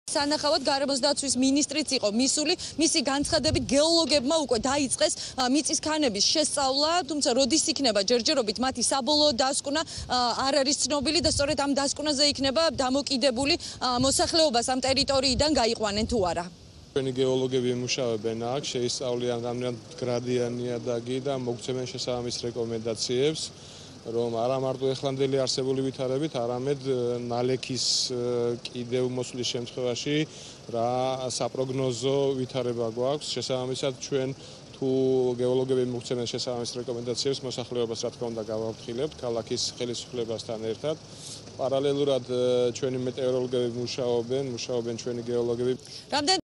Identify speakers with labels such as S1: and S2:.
S1: სანახავად გარემოს დაცვის მინისტრიც იყო მისული, მისი განცხადებით გეოლოგებმა უკვე დაიწყეს მიწის ქანების შესწავლა, თუმცა როდის იქნება ჯერჯერობით მათი საბოლოო დასკვნა არ არის ცნობილი და სწორედ ამ დასკვნაზე იქნება დამოკიდებული მოსახლეობას ამ ტერიტორიიდან გაიყვანენ თუ არა.
S2: Ჩვენი გეოლოგები მუშაობენ აქ, შეისწავლიან რამდენად გრადიანი ნიადაგი და მოგცემენ შესაბამის რეკომენდაციებს, რომ არა მარტო ეხლანდელი არსებული ვითარებით, არამედ ნალექის კიდევ მოსვლის შემთხვევაში რა საპროგნოზო ვითარება გვაქვს. შესაბამისად ჩვენ თუ გეოლოგები მოგცემენ შესაბამის რეკომენდაციებს, მოსახლეობას რა თქმა უნდა გავაფრთხილებთ ქალაქის ხელისუფლებასთან ერთად. პარალელურად ჩვენი მეტეოროლოგები მუშაობენ ჩვენი გეოლოგები.